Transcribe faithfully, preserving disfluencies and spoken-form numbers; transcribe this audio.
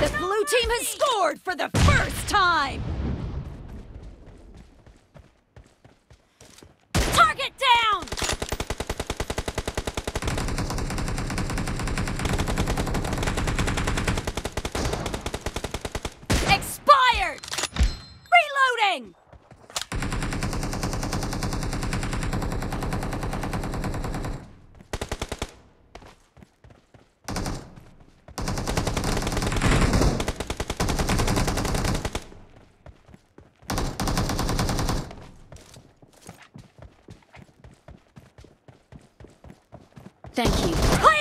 The blue team has scored for the first time! Target down! Expired! Reloading! Thank you.